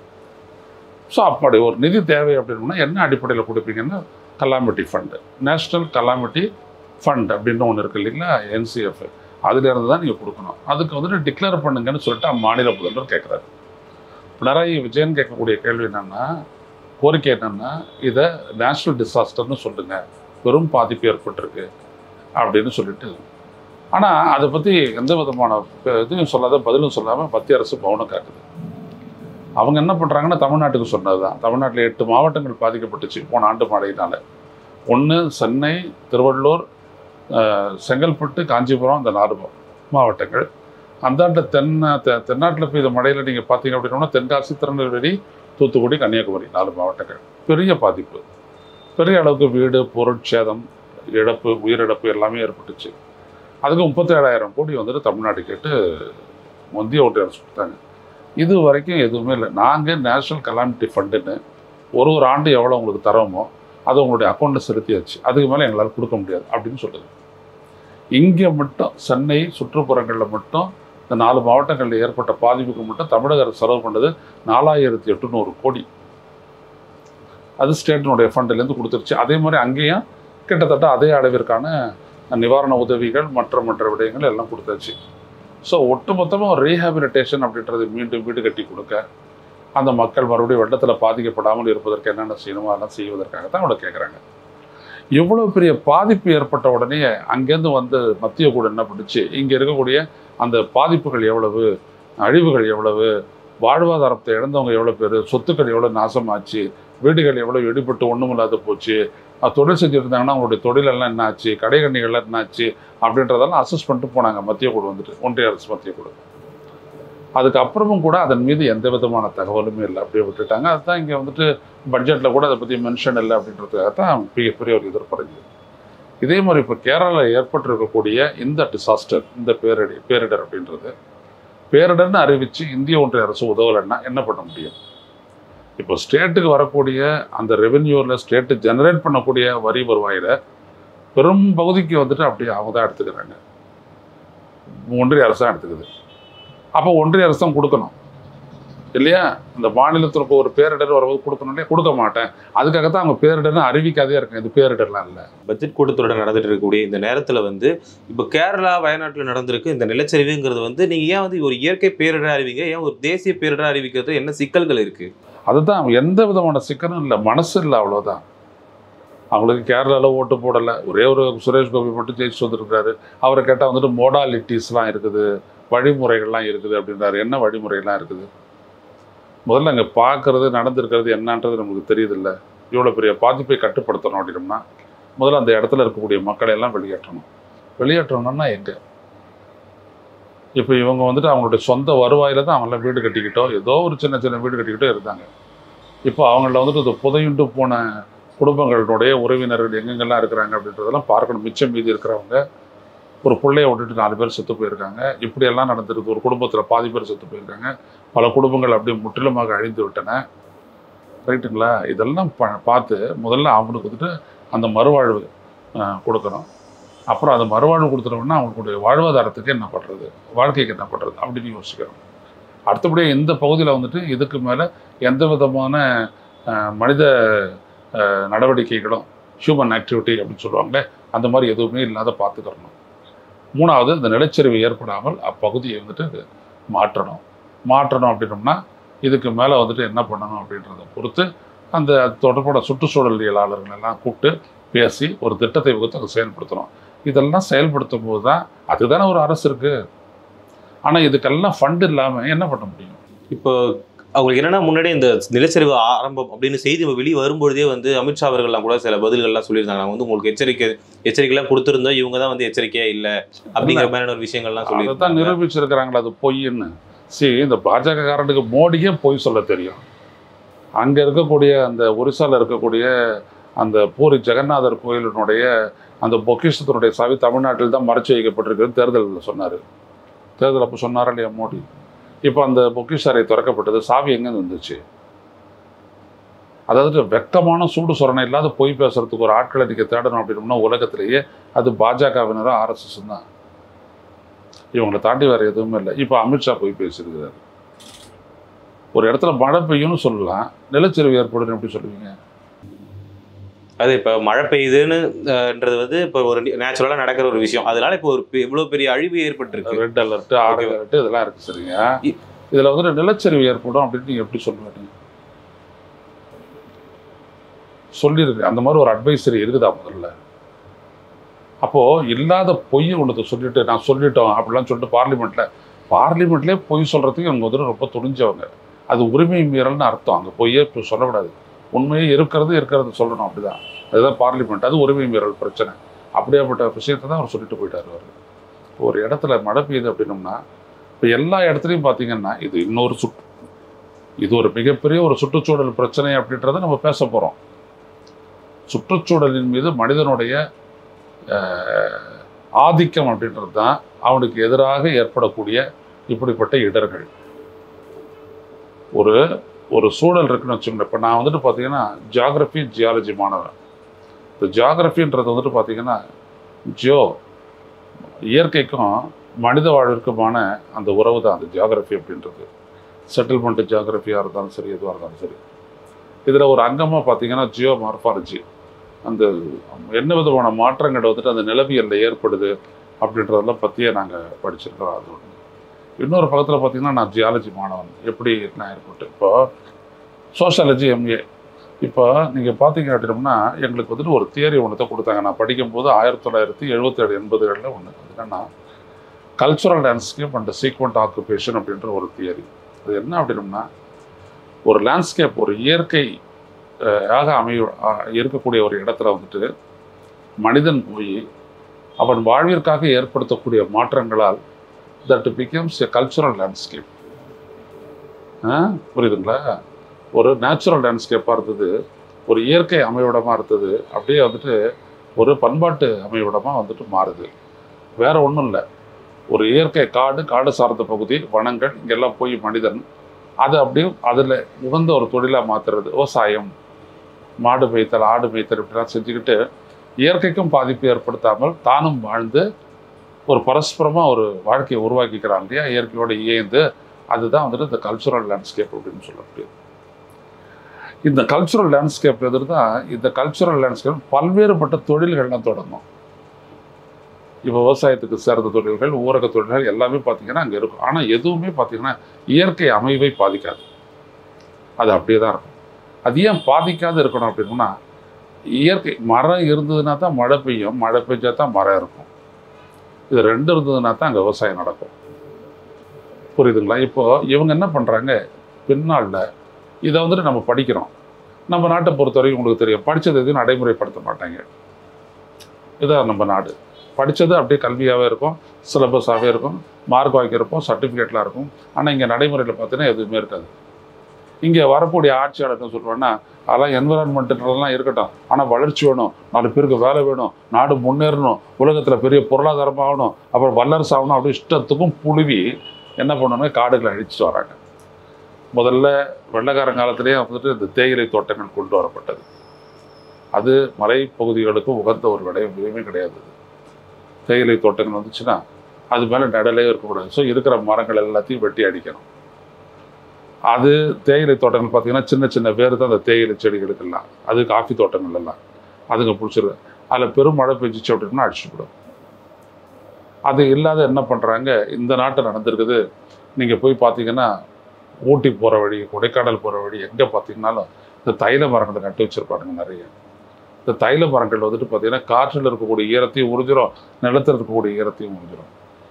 Speaker 2: ஸோ அப்படி ஒரு நிதி தேவை அப்படின்னா என்ன அடிப்படையில் கொடுப்பீங்கன்னா, calamity fund, national calamity fund அப்படின்னு ஒன்று இருக்குது இல்லைங்களா, என்சிஎஃப், அதுலேருந்து தான் நீங்கள் கொடுக்கணும். அதுக்கு வந்துட்டு டிக்ளேர் பண்ணுங்கன்னு சொல்லிட்டு மாநில முதல்வர் கேட்குறாரு. பினராயி விஜயன் கேட்கக்கூடிய கேள்வி என்னென்னா, கோரிக்கை என்னென்னா, இதை நேஷ்னல் டிசாஸ்டர்னு சொல்லுங்கள், பெரும் பாதிப்பு ஏற்பட்டிருக்கு அப்படின்னு சொல்லிட்டு. ஆனால் அதை பற்றி எந்த விதமான இதுவும் சொல்லாத, பதிலும் சொல்லாமல் மத்திய அரசு மௌனம் காட்டுது. அவங்க என்ன பண்ணுறாங்கன்னா, தமிழ்நாட்டுக்கு சொன்னது தான். தமிழ்நாட்டில் எட்டு மாவட்டங்கள் பாதிக்கப்பட்டுச்சு போன ஆண்டு மழையினால். ஒன்று சென்னை, திருவள்ளூர், செங்கல்பட்டு, காஞ்சிபுரம், இந்த நாலு மாவட்டங்கள். அந்தாண்ட தென் தென்னாட்டில் பெய்த மழையில் நீங்கள் பார்த்தீங்க அப்படின்னா தென்காசி, திருநெல்வேலி, தூத்துக்குடி, கன்னியாகுமரி, நாலு மாவட்டங்கள் பெரிய பாதிப்பு, பெரிய அளவுக்கு வீடு பொருட்சேதம், இழப்பு, உயிரிழப்பு எல்லாமே ஏற்பட்டுச்சு. அதுக்கு முப்பத்தி ஏழாயிரம் கோடி வந்துட்டு தமிழ்நாடு கேட்டு மத்திய ஒன்றிய அரசு கொடுத்தாங்க. இது வரைக்கும் எதுவுமே இல்லை. நாங்கள் நேஷ்னல் கலாமிட்டி ஃபண்டுன்னு ஒரு ஒரு ஆண்டு எவ்வளோ உங்களுக்கு தரோமோ அது உங்களுடைய அக்கௌண்ட்டில் செலுத்தியாச்சு, அதுக்கு மேலே எங்களால் கொடுக்க முடியாது அப்படின்னு சொல்லுது. இங்கே மட்டும் சென்னை சுற்றுப்புறங்களில் மட்டும் இந்த நாலு மாவட்டங்களில் ஏற்பட்ட பாதிப்புக்கு மட்டும் தமிழக அரசு செலவு பண்ணது நாலாயிரத்தி எட்டுநூறு கோடி. அது ஸ்டேட்டினுடைய ஃபண்டிலேருந்து கொடுத்துருச்சு. அதே மாதிரி அங்கேயும் கிட்டத்தட்ட அதே அளவிற்கான நிவாரண உதவிகள் மற்ற மற்ற விடயங்கள் எல்லாம் கொடுத்தாச்சு. ஸோ ஒட்டுமொத்தமாக ரீஹாபிலிட்டேஷன் அப்படின்றது மீண்டும் வீடு கட்டி கொடுக்க, அந்த மக்கள் மறுபடியும் வெள்ளத்தில் பாதிக்கப்படாமல் இருப்பதற்கு என்னென்ன செய்யணுமோ அதெல்லாம் செய்வதற்காக தான் அவங்க கேட்குறாங்க. எவ்வளோ பெரிய பாதிப்பு ஏற்பட்ட உடனே அங்கேருந்து வந்து மத்திய கூட என்ன பண்ணிச்சு, இங்கே இருக்கக்கூடிய அந்த பாதிப்புகள் எவ்வளவு, அழிவுகள் எவ்வளவு, வாழ்வாதாரத்தை இழந்தவங்க எவ்வளோ பேர், சொத்துக்கள் எவ்வளோ நாசமாச்சு, வீடுகள் எவ்வளோ இடிபட்டு ஒன்றும் இல்லாத போச்சு, தொழில் செஞ்சுருந்தாங்கன்னா அவங்களுடைய தொழிலெல்லாம் என்ன ஆச்சு, கடைகண்ணிகள்லாம் என்ன ஆச்சு அப்படின்றதெல்லாம் அசஸ் பண்ணிட்டு போனாங்க மத்திய குழு வந்துட்டு, ஒன்றிய அரசு மத்திய குழு. அதுக்கப்புறமும் கூட அதன் மீது எந்த விதமான தகவலுமே இல்லை, அப்படியே விட்டுட்டாங்க. அதுதான் இங்கே வந்துட்டு பட்ஜெட்டில் கூட அதை பற்றி மென்ஷன் இல்லை அப்படின்றதுக்காக தான் மிகப்பெரிய ஒரு எதிர்பார்ப்பு. இதே மாதிரி இப்போ கேரளாவில் ஏற்பட்டிருக்கக்கூடிய இந்த டிசாஸ்டர், இந்த பேரிடர் பேரிடர் அப்படின்றது பேரிடர்னு அறிவித்து இந்திய ஒன்றிய அரசு உதவலைன்னா என்ன பண்ண முடியும்? இப்போ ஸ்டேட்டுக்கு வரக்கூடிய அந்த ரெவென்யூவில் ஸ்டேட்டு ஜெனரேட் பண்ணக்கூடிய வரி வருவாயில் பெரும் பகுதிக்கு வந்துட்டு அப்படியே அவங்க தான் எடுத்துக்கிறாங்க, ஒன்றிய அரசு தான் எடுத்துக்குது. அப்போ ஒன்றிய அரசு தான் கொடுக்கணும் இல்லையா? இந்த மாநிலத்திற்கு ஒரு பேரிடர் வரும்போது கொடுக்கணும் இல்லையா? கொடுக்க மாட்டேன். அதுக்காக தான் அவங்க பேரிடர்னு அறிவிக்காதே இருக்காங்க. இது பேரிடர்லாம் இல்லை.
Speaker 1: பட்ஜெட் கூட்டத்தொடர் நடந்துட்டு இருக்கக்கூடிய இந்த நேரத்தில் வந்து இப்போ கேரளா வயநாட்டில் நடந்திருக்கு இந்த நிலச்சரிவுங்கிறது வந்து நீங்கள் ஏன் வந்து ஒரு இயற்கை பேரிடர் அறிவிங்க, ஏன் ஒரு தேசிய பேரிடர் அறிவிக்கிறது என்ன சிக்கல்கள் இருக்கு?
Speaker 2: அதுதான் எந்த விதமான சிக்கலும் இல்லை, மனசு இல்லை, அவ்வளோதான். அவங்களுக்கு கேரளாவில் ஓட்டு போடலை, ஒரே ஒரு சுரேஷ் கோபி மட்டும் ஜெயிச்சு வந்துருக்காரு. அவரை கேட்டால் வந்துட்டு மோடாலிட்டிஸ்லாம் இருக்குது, வழிமுறைகள்லாம் இருக்குது அப்படின்றாரு. என்ன வழிமுறைகள்லாம் இருக்குது? முதல்ல அங்கே பார்க்கறது நடந்திருக்கிறது என்னன்றது நமக்கு தெரியுதில்ல. இவ்வளோ பெரிய பாதிப்பை கட்டுப்படுத்தணும் அப்படின்னோம்னா முதல்ல அந்த இடத்துல இருக்கக்கூடிய மக்களை எல்லாம் வெளியேற்றணும். வெளியேற்றணும்னா எங்கே? இப்போ இவங்க வந்துட்டு அவங்களுடைய சொந்த வருவாயில் தான் அவங்களாம் வீடு கட்டிக்கிட்டோ ஏதோ ஒரு சின்ன சின்ன வீடு கட்டிக்கிட்டோ இருந்தாங்க. இப்போ அவங்கள வந்துட்டு இது புதையுண்டு போன குடும்பங்களுடைய உறவினர்கள் எங்கெங்கெல்லாம் இருக்கிறாங்க அப்படின்றதெல்லாம் பார்க்கணும். மிச்சம் மீதி இருக்கிறவங்க ஒரு பிள்ளைய விட்டுட்டு நாலு பேர் செத்து போயிருக்காங்க. இப்படியெல்லாம் நடந்திருக்கு. ஒரு குடும்பத்தில் பாதி பேர் செத்து போயிருக்காங்க. பல குடும்பங்கள் அப்படியே முற்றிலுமாக அழிந்து விட்டன. ரைட்டுங்களா? இதெல்லாம் ப பார்த்து முதல்ல அவங்களுக்கு வந்துட்டு அந்த மறுவாழ்வு கொடுக்கணும். அப்புறம் அந்த மறுவாழ்வு கொடுத்துட்டோம்னா அவங்களுடைய வாழ்வாதாரத்துக்கு என்ன பண்ணுறது, வாழ்க்கைக்கு என்ன பண்ணுறது அப்படின்னு யோசிக்கிறோம். அடுத்தபடியாக இந்த பகுதியில் வந்துட்டு இதுக்கு மேலே எந்த விதமான மனித நடவடிக்கைகளும் ஹியூமன் ஆக்டிவிட்டி அப்படின்னு சொல்லுவாங்களே அந்த மாதிரி எதுவுமே இல்லாத பார்த்துக்கிறணும். மூணாவது, இந்த நிலச்சரிவு ஏற்படாமல் அப்பகுதியை வந்துட்டு மாற்றணும். மாற்றணும் அப்படின்னோம்னா இதுக்கு மேலே வந்துட்டு என்ன பண்ணணும் அப்படின்றத பொறுத்து அந்த தொடர்போட சுற்றுச்சூழலியலாளர்கள் எல்லாம் கூப்பிட்டு பேசி ஒரு திட்டத்தை வகுத்து அதை செயல்படுத்தணும். இதெல்லாம் செயல்படுத்தும் போது தான் அதுதானே ஒரு அரசு இருக்குது. ஆனால் இதுக்கெல்லாம் ஃபண்ட் இல்லாமல் என்ன பண்ண முடியும்?
Speaker 1: இப்போ அவங்களுக்கு என்னன்னா முன்னாடி இந்த நிலச்சரிவு ஆரம்பம் அப்படின்னு செய்தி வெளியே வரும்பொழுதே வந்து அமித்ஷா அவர்கள்லாம் கூட சில பதில்கள்லாம் சொல்லியிருந்தாங்க. நாங்கள் வந்து உங்களுக்கு எச்சரிக்கை எச்சரிக்கைலாம் கொடுத்துருந்தோம், இவங்க தான் வந்து எச்சரிக்கையா இல்லை அப்படிங்கிற மாதிரியான ஒரு விஷயங்கள்லாம் சொல்லி
Speaker 2: அதை தான் நிரூபிச்சிருக்கிறாங்களா அது பொய்ன்னு. சரி, இந்த பாஜக காரனுக்கு மோடியே பொய் சொல்ல தெரியும். அங்கே இருக்கக்கூடிய அந்த ஒரிசாவில் இருக்கக்கூடிய அந்த பூரி ஜெகநாதர் கோயிலினுடைய அந்த பொக்கிஷத்தினுடைய சாவி தமிழ்நாட்டில் தான் மறைச்சு வைக்கப்பட்டிருக்குன்னு தேர்தலில் சொன்னார். தேர்தல் அப்போ சொன்னாரா இல்லையா மோடி? இப்போ அந்த பொக்கிஷாரை திறக்கப்பட்டது, சாவி எங்கேருந்து வந்துச்சு? அதாவது வெக்கமான சூடு சொரணை இல்லாத பொய் பேசுறதுக்கு ஒரு ஆட்களை நீங்கள் தேடணும் அப்படின்னா உலகத்திலேயே அது பாஜகவினரும் ஆர்எஸ்எஸ் தான். இவங்களை தாண்டி வேறு எதுவுமே இல்லை. இப்போ அமித்ஷா போய் பேசியிருக்கிறாரு. ஒரு இடத்துல மழை பெய்யும்னு சொல்லலாம், நிலச்சரிவு ஏற்படும் எப்படி சொல்லுவீங்க?
Speaker 1: அது இப்போ மழை பெய்யுதுன்னுன்றது வந்து இப்போ ஒரு நேச்சுரலாக நடக்கிற ஒரு விஷயம். அதனால இப்போ ஒரு இவ்வளோ பெரிய அழிவு ஏற்பட்டுருக்கு.
Speaker 2: ரெட் அலர்ட்டு, ஆரஞ்சு அலர்ட்டு இதெல்லாம் இருக்குது. சரிங்க, இதில் வந்துட்டு நிலச்சரிவு ஏற்படும் அப்படின்னு நீங்கள் எப்படி சொல்லுவீங்க? சொல்லியிருக்கு, அந்த மாதிரி ஒரு அட்வைசரி இருக்குதா முதல்ல? அப்போது இல்லாத பொய் ஒன்று சொல்லிட்டு நான் சொல்லிட்டோம் அப்படிலாம் சொல்லிட்டு பார்லிமெண்ட்டில் பார்லிமெண்ட்லேயே பொய் சொல்கிறதுக்கு அவங்க வந்துட்டு ரொம்ப துணிஞ்சவங்க. அது உரிமை மீறல்னு அர்த்தம். அங்கே பொய்யே இப்போ சொல்லக்கூடாது, உண்மையே இருக்கிறது இருக்கிறது சொல்லணும். அப்படிதான், அதுதான் பார்லிமெண்ட். அது உரிமை மீறல் பிரச்சனை. அப்படியேப்பட்ட விஷயத்தை தான் அவர் சொல்லிட்டு போயிட்டார். அவர் இப்போ ஒரு இடத்துல மழை பெய்யுது அப்படின்னோம்னா இப்போ எல்லா இடத்துலையும் பார்த்தீங்கன்னா இது இன்னொரு சுற்று இது ஒரு மிகப்பெரிய ஒரு சுற்றுச்சூழல் பிரச்சனை அப்படின்றத நம்ம பேச போகிறோம். சுற்றுச்சூழலின் மீது மனிதனுடைய ஆதிக்கம் அப்படின்றது தான் அவனுக்கு எதிராக ஏற்படக்கூடிய இப்படிப்பட்ட இடர்கள். ஒரு ஒரு சூழல் இருக்குன்னு வச்சுக்கோங்க. இப்போ நான் வந்துட்டு பார்த்தீங்கன்னா ஜியாகிரபி ஜியாலஜி மாணவன். இந்த ஜியாகிரபின்றது வந்துட்டு பார்த்தீங்கன்னா ஜியோ இயற்கைக்கும் மனித வாழ்விற்குமான அந்த உறவு தான் அந்த ஜியாகிரபி அப்படின்றது. செட்டில்மெண்ட்டு ஜியாகிரபியாக இருந்தாலும் சரி, எதுவாக இருந்தாலும் சரி. இதில் ஒரு அங்கமாக பார்த்தீங்கன்னா ஜியோ மார்ஃபாலஜி, அந்த என்ன விதமான மாற்றங்கள் வந்துட்டு அந்த நிலவியலில் ஏற்படுது அப்படின்றதெல்லாம் பற்றியே நாங்கள் படிச்சிருக்கிறோம். அது ஒன்று. இன்னொரு பக்கத்தில் பார்த்தீங்கன்னா நான் ஜியாலஜி மாணவன். எப்படி நான் ஏற்பட்டு இப்போ சோஷியாலஜி எம்ஏ. இப்போ நீங்கள் பார்த்தீங்க அப்படின்னோம்னா எங்களுக்கு வந்துட்டு ஒரு தியரி ஒன்று தான் கொடுத்தாங்க. நான் படிக்கும்போது ஆயிரத்தி தொள்ளாயிரத்தி எழுபத்தேழு எண்பதுகளில் ஒன்று. அது என்னென்னா cultural landscape and sequent occupation அப்படின்ற ஒரு தியரி. அது என்ன அப்படின்னோம்னா ஒரு லேண்ட்ஸ்கேப், ஒரு இயற்கை ஆக அமைய இருக்கக்கூடிய ஒரு இடத்துல வந்துட்டு மனிதன் போய் அவன் வாழ்விற்காக ஏற்படுத்தக்கூடிய மாற்றங்களால் that becomes a cultural landscape. புரியுதுங்களா? ஒரு நேச்சுரல் லேண்ட்ஸ்கேப்பாக இருந்தது, ஒரு இயற்கை அமைவிடமாக இருந்தது. அப்படியே வந்துட்டு ஒரு பண்பாட்டு அமைவிடமாக வந்துட்டு மாறுது. வேற ஒன்றும் இல்லை, ஒரு இயற்கை காடு, காடு சார்ந்த பகுதி, வனங்கள், இங்கெல்லாம் போய் மனிதன் அதை அப்படியே அதில் உகந்த ஒரு தொழிலாக மாற்றுறது. விவசாயம், மாடு மேய்த்தல், ஆடு மேய்த்தல் இப்படிலாம் செஞ்சுக்கிட்டு இயற்கைக்கும் பாதிப்பு ஏற்படுத்தாமல் தானும் வாழ்ந்து ஒரு பரஸ்பரமாக ஒரு வாழ்க்கையை உருவாக்கிக்கிறாங்க இல்லையா, இயற்கையோடு இயைந்து. அதுதான் வந்துட்டு இந்த கல்ச்சுரல் லேண்ட்ஸ்கேப் அப்படின்னு சொல்லக்கூடியது. இந்த கல்ச்சுரல் லேண்ட்ஸ்கேப் எதிர் தான் இந்த கல்ச்சுரல் லேண்ட்ஸ்கேப் பல்வேறுபட்ட தொழில்கள்லாம் தொடங்கும். இப்போ விவசாயத்துக்கு சேர்ந்த தொழில்கள், ஊரக தொழில்கள் எல்லாமே பார்த்தீங்கன்னா அங்கே இருக்கும். ஆனால் எதுவுமே பார்த்தீங்கன்னா இயற்கை அமைவை பாதிக்காது, அது அப்படியே தான் இருக்கும். அது ஏன் பாதிக்காது இருக்கணும் அப்படின்னா, இயற்கை மரம் இருந்ததுன்னா தான் மழை பெய்யும், மழை பெஞ்சா தான் மரம் இருக்கும். இது ரெண்டு இருந்ததுன்னா தான் அங்கே விவசாயம் நடக்கும். புரியுதுங்களா? இப்போ இவங்க என்ன பண்ணுறாங்க, பின்னால் இதை வந்துட்டு நம்ம படிக்கிறோம். நம்ம நாட்டை பொறுத்தவரைக்கும் உங்களுக்கு தெரியும், படித்தது எதுவும் நடைமுறைப்படுத்த மாட்டாங்க. இதான் நம்ம நாடு. படித்தது அப்படியே கல்வியாகவே இருக்கும், சிலபஸாகவே இருக்கும், மார்க் வாங்கியிருப்போம், சர்டிஃபிகேட்லாம் இருக்கும். ஆனால் இங்கே நடைமுறையில் பார்த்தீங்கன்னா எதுவுமே இருக்காது. இங்கே வரக்கூடிய ஆட்சியாளர்கள் சொல்லுவாங்கன்னா, அதெல்லாம் என்விரான்மெண்ட்டுலாம் இருக்கட்டும், ஆனால் வளர்ச்சி வேணும், நாலு பேருக்கு வேலை வேணும், நாடு முன்னேறணும், உலகத்தில் பெரிய பொருளாதாரம் ஆகணும், அப்புறம் வல்லரசு ஆகணும், அப்படி இஷ்டத்துக்கும் புழுவி என்ன பண்ணணுங்க, காடுகளை அழிச்சிட்டு வராங்க. முதல்ல வெள்ளைக்காரன் காலத்திலேயே வந்துட்டு இந்த தேயிலை தோட்டங்கள் கொண்டு வரப்பட்டது. அது மலைப்பகுதிகளுக்கு உகந்த ஒரு விளைவுமே கிடையாது. தேயிலை தோட்டங்கள் வந்துச்சுன்னா அது மேலே நடலே இருக்கக்கூடாது. ஸோ இருக்கிற மரங்கள் எல்லாத்தையும் வெட்டி அடிக்கணும். அது தேயிலை தோட்டங்கள் பார்த்தீங்கன்னா சின்ன சின்ன வேறு தான் அந்த தேயிலை செடிகளுக்கெல்லாம், அது காஃபி தோட்டங்கள் எல்லாம் அதுங்க பிடிச்சிருக்கு. அதில் பெரும் மழை பெஞ்சிச்சு அப்படின்னா அடிச்சுவிடும். அது இல்லாத என்ன பண்ணுறாங்க, இந்த நாட்டில் நடந்திருக்குது. நீங்கள் போய் பார்த்தீங்கன்னா ஊட்டி போகிற வழி, கொடைக்கானல் போகிற வழி எங்கே பார்த்தீங்கன்னாலும் இந்த தைல மரங்களை நட்டு வச்சுருப்பாருங்க நிறைய. இந்த தைல மரங்கள் வந்துட்டு பார்த்தீங்கன்னா காற்றில் இருக்கக்கூடிய ஈரத்தையும் உறிஞ்சிடும், நிலத்தில் இருக்கக்கூடிய ஈரத்தையும் உறிஞ்சிடும்.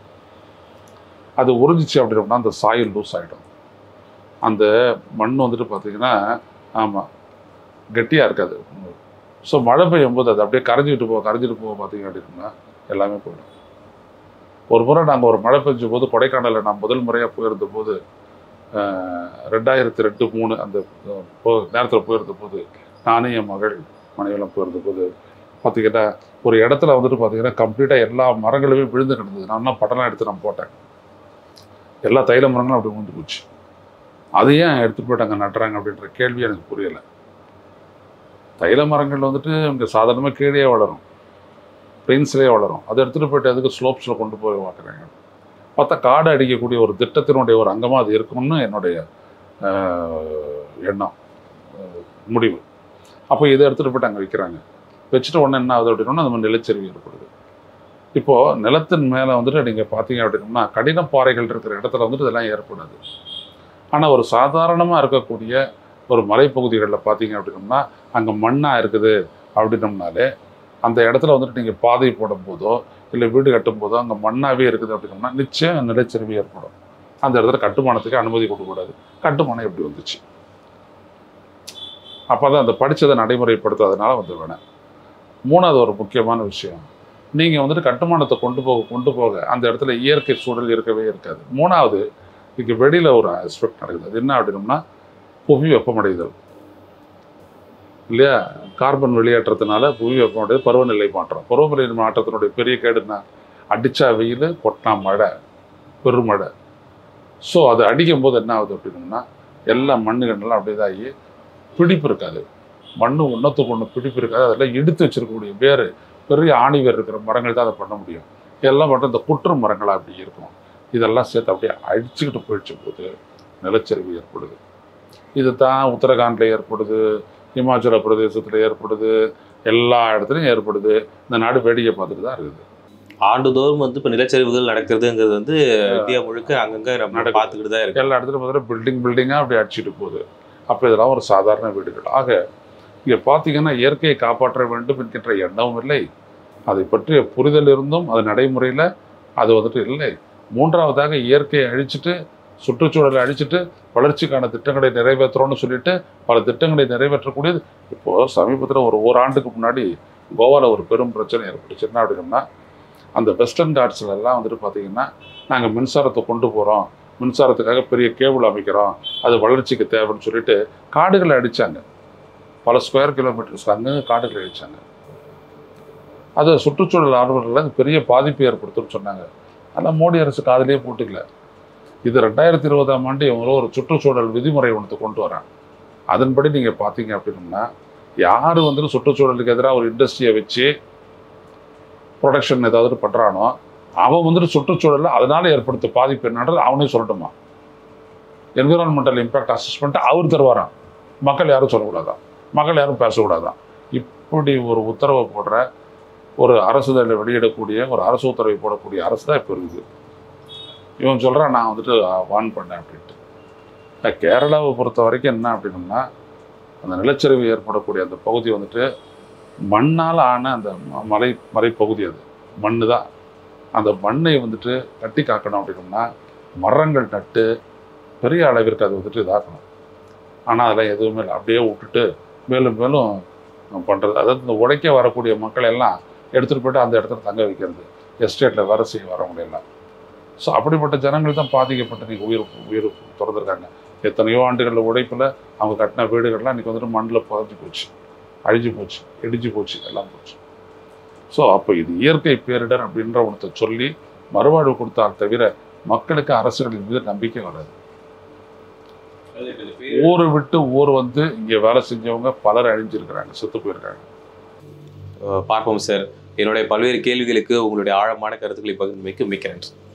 Speaker 2: அது உறிஞ்சிச்சு அப்படின்னா அந்த சாயில் லூஸ் ஆகிடும். அந்த மண் வந்துட்டு பார்த்தீங்கன்னா ஆமாம் கெட்டியாக இருக்காது. ஸோ மழை பெய்யும் போது அது அப்படியே கரைஞ்சிக்கிட்டு போக கரைஞ்சிட்டு போக பார்த்தீங்க அப்படின்னா எல்லாமே போயிடும். ஒரு முறை நாங்கள் ஒரு மழை பெஞ்ச போது கொடைக்கானலில் நான் முதல் முறையாக போயிருந்த போது, ரெண்டாயிரத்தி ரெண்டு மூணு அந்த நேரத்தில் போயிருந்த போது, நானும் என் மகள் மனைவியெல்லாம் போயிருந்த போது பார்த்தீங்கன்னா ஒரு இடத்துல வந்துட்டு பார்த்தீங்கன்னா கம்ப்ளீட்டாக எல்லா மரங்களுமே விழுந்து கிடந்தது. நான் படம்லாம் எடுத்து நான் போட்டேன். எல்லா தைல மரங்களும் அப்படி விழுந்து போச்சு. அது ஏன் எடுத்துகிட்டு போய்ட்டு அங்கே நட்டுறாங்க அப்படின்ற கேள்வி எனக்கு புரியலை. தைல மரங்கள் வந்துட்டு இங்கே சாதாரணமாக கீழே வளரும், பிளெயின்ஸ்லேயே வளரும். அதை எடுத்துகிட்டு போய்ட்டு அதுக்கு ஸ்லோப்ஸில் கொண்டு போய் பார்க்குறாங்க. பார்த்தா காடு அடிக்கக்கூடிய ஒரு திட்டத்தினுடைய ஒரு அங்கமாக அது இருக்கும்னு என்னுடைய எண்ணம், முடிவு. அப்போ இதை எடுத்துகிட்டு போய்ட்டு அங்கே வைக்கிறாங்க. வச்சுட்டு உடனே என்ன ஆகுது அப்படின்னா அந்த மாதிரி நிலச்சரிவு ஏற்படுது. இப்போது நிலத்தின் மேலே வந்துட்டு நீங்கள் பார்த்தீங்க அப்படின்னா கடின பாறைகள் இருக்கிற இடத்துல வந்துட்டு இதெல்லாம் ஏற்படாது. ஆனால் ஒரு சாதாரணமாக இருக்கக்கூடிய ஒரு மலைப்பகுதிகளில் பார்த்தீங்க அப்படின்னோம்னா அங்கே மண்ணாக இருக்குது அப்படின்னோம்னாலே அந்த இடத்துல வந்துட்டு நீங்கள் பாதை போடும் போதோ இல்லை வீடு கட்டும் போதோ அங்கே மண்ணாகவே இருக்குது அப்படின்னோம்னா நிச்சயம் நிலச்சரிவு ஏற்படும். அந்த இடத்துல கட்டுமானத்துக்கு அனுமதி கொடுக்கக்கூடாது. கட்டுமானம் எப்படி வந்துச்சு? அப்போ தான் அந்த படித்ததை நடைமுறைப்படுத்தாதனால வந்து வேணாம். மூணாவது ஒரு முக்கியமான விஷயம், நீங்கள் வந்துட்டு கட்டுமானத்தை கொண்டு போக கொண்டு போக அந்த இடத்துல இயற்கை சூழல் இருக்கவே இருக்காது. மூணாவது, இங்கே வெளியில் ஒரு ஆஸ்பெக்ட் நடக்குது. அது என்ன அப்படின்னோம்னா புவி வெப்பமடைதல் இல்லையா? கார்பன் வெளியேற்றத்தினால புவி வெப்பமடைதல், பருவநிலை மாற்றம். பருவநிலை மாற்றத்தினுடைய பெரிய கேடுன்னா அடித்தா வெயில், கொட்டினா மழை, பெருமழை. ஸோ அது அடிக்கும் போது என்ன ஆகுது அப்படின்னோம்னா எல்லா மண்ணுகள்லாம் அப்படியே இதாகி பிடிப்பு இருக்காது. மண் ஒன்றத்துக்கு ஒன்று பிடிப்பு இருக்காது. அதெல்லாம் எடுத்து வச்சிருக்கக்கூடிய வேறு பெரிய ஆணி வேர் இருக்கிற மரங்கள் தான் அதை பண்ண முடியும். எல்லாம் மட்டும் இந்த குற்ற மரங்களாக அப்படி இருக்கும். இதெல்லாம் சேர்த்து அப்படியே அடிச்சுக்கிட்டு போயிடுச்சு போது நிலச்சரிவு ஏற்படுது. இது தான் உத்தரகாண்டில் ஏற்படுது, இமாச்சல பிரதேசத்தில் ஏற்படுது, எல்லா இடத்துலையும் ஏற்படுது. இந்த நாடு வேடிக்கை பார்த்துட்டு தான் இருக்குது.
Speaker 1: ஆண்டுதோறும் வந்து இப்போ நிலச்சரிவுகள் நடக்கிறதுங்கிறது வந்து இந்தியா முழுக்க அங்கங்கே நம்ம பார்த்துக்கிட்டு தான் இருக்கு.
Speaker 2: எல்லா இடத்துலையும் பார்த்தீங்கன்னா பில்டிங் பில்டிங்காக அப்படி அடிச்சுட்டு போகுது. அப்போ இதெல்லாம் ஒரு சாதாரண வீடுகள். ஆக இங்கே பார்த்தீங்கன்னா இயற்கையை காப்பாற்ற வேண்டும் என்கின்ற எண்ணமும் இல்லை, அதை பற்றிய புரிதல் இருந்தும் அது நடைமுறையில் அது வந்துட்டு இல்லை. மூன்றாவதாக இயற்கையை அழிச்சிட்டு சுற்றுச்சூழலை அழிச்சிட்டு வளர்ச்சிக்கான திட்டங்களை நிறைவேற்றுறோன்னு சொல்லிட்டு பல திட்டங்களை நிறைவேற்றக்கூடியது. இப்போது சமீபத்தில் ஒரு ஓராண்டுக்கு முன்னாடி கோவாவில் ஒரு பெரும் பிரச்சனை ஏற்பட்டுச்சு. என்ன அப்படின்னா அந்த வெஸ்டர்ன் காட்ஸ்ல எல்லாம் வந்துட்டு பார்த்தீங்கன்னா நாங்கள் மின்சாரத்தை கொண்டு போகிறோம், மின்சாரத்துக்காக பெரிய கேபிள் அமைக்கிறோம், அது வளர்ச்சிக்கு தேவைன்னு சொல்லிட்டு காடுகளை அடித்தாங்க. பல ஸ்கொயர் கிலோமீட்டர்ஸ் அங்கே காடுகளை அடித்தாங்க. அது சுற்றுச்சூழல் ஆர்வலர்கள் அது பெரிய பாதிப்பை ஏற்படுத்தும்னு சொன்னாங்க. அதனால் மோடி அரசு காதிலே போட்டுக்கல. இது ரெண்டாயிரத்தி இருபதாம் ஆண்டு இவங்களோ ஒரு சுற்றுச்சூழல் விதிமுறை ஒன்று கொண்டு வராங்க. அதன்படி நீங்கள் பார்த்தீங்க அப்படின்னம்னா யார் வந்துட்டு சுற்றுச்சூழலுக்கு எதிராக ஒரு இண்டஸ்ட்ரியை வச்சு ப்ரொடக்ஷன் ஏதாவது பண்ணுறானோ அவன் வந்துட்டு சுற்றுச்சூழலில் அதனால ஏற்படுத்த பாதிப்பு என்னன்றது அவனே சொல்லட்டுமா? என்விரான்மெண்டல் இம்பேக்ட் அசஸ்மெண்ட் அவர் தருவாராம், மக்கள் யாரும் சொல்லக்கூடாதான், மக்கள் யாரும் பேசக்கூடாதான். இப்படி ஒரு உத்தரவை போடுற ஒரு அரசுதலை வெளியிடக்கூடிய ஒரு அரசு உத்தரவை போடக்கூடிய அரசு தான் இப்போ இருக்குது. இவன் சொல்கிறான் நான் வந்துட்டு வான் பண்ணேன் அப்படின்ட்டு. கேரளாவை பொறுத்த வரைக்கும் என்ன அப்படின்னம்னா அந்த நிலச்சரிவு ஏற்படக்கூடிய அந்த பகுதி வந்துட்டு மண்ணால் ஆன அந்த மலை மலைப்பகுதி, அது மண் தான். அந்த மண்ணை வந்துட்டு கட்டி காக்கணும் அப்படின்னம்னா மரங்கள் நட்டு பெரிய அளவிற்கு அது வந்துட்டு இதாக்கணும். ஆனால் அதெல்லாம் எதுவுமே இல்லை, அப்படியே விட்டுட்டு மேலும் மேலும் பண்ணுறது. அதாவது இந்த உடைக்க வரக்கூடிய மக்கள் எல்லாம் எடுத்துகிட்டு போய்ட்டு அந்த இடத்துல தங்க வைக்கிறது, எஸ்டேட்டில் வேலை செய்ய வரவங்களெல்லாம். ஸோ அப்படிப்பட்ட ஜனங்கள் தான் பாதிக்கப்பட்டு இன்றைக்கி உயிர் உயிர் திறந்துருக்காங்க. எத்தனையோ ஆண்டுகளில் உழைப்பில் அவங்க கட்டின வீடுகள்லாம் இன்றைக்கி வந்துட்டு மண்ணில் புதைஞ்சி போச்சு, அழிஞ்சு போச்சு, இடிஞ்சு போச்சு, எல்லாம் போச்சு. ஸோ அப்போ இது இயற்கை பேரிடர் அப்படின்ற ஒன்றத்தை சொல்லி மறுவாழ்வு கொடுத்தால் தவிர மக்களுக்கு அரசுகளின் மீது நம்பிக்கை வராது. ஊரை விட்டு ஊர் வந்து இங்கே வேலை செஞ்சவங்க பலர் அழிஞ்சிருக்கிறாங்க, செத்து போயிருக்காங்க.
Speaker 1: பார்ப்போம் சார். என்னுடைய பல்வேறு கேள்விகளுக்கு உங்களுடைய ஆழமான கருத்துக்களை பகிர்ந்தமைக்கு மிக்க நன்றி.